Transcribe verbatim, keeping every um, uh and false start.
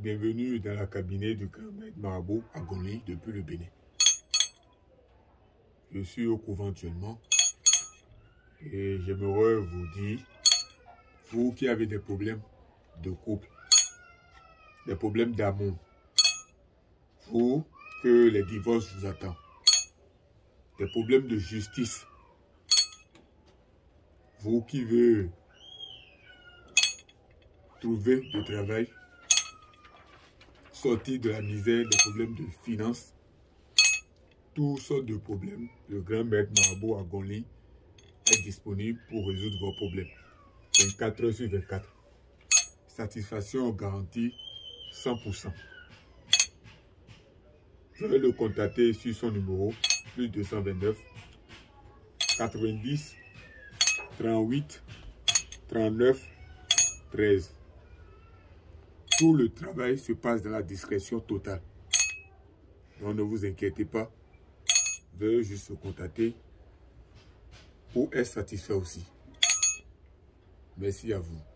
Bienvenue dans la cabinet du grand maître Marabout à Gonly depuis le Bénin. Je suis au couvent actuellement et j'aimerais vous dire, vous qui avez des problèmes de couple, des problèmes d'amour, vous que les divorces vous attendent, des problèmes de justice, vous qui veulent trouver du travail, sortir de la misère, des problèmes de finances, toutes sortes de problèmes, le grand maître Marabout à Gonly est disponible pour résoudre vos problèmes. vingt-quatre heures sur vingt-quatre. Satisfaction garantie cent pour cent. Je vais le contacter sur son numéro plus deux cent vingt-neuf quatre-vingt-dix trente-huit trente-neuf treize. Tout le travail se passe dans la discrétion totale. Donc ne vous inquiétez pas. Veuillez juste se contacter pour être satisfait aussi. Merci à vous.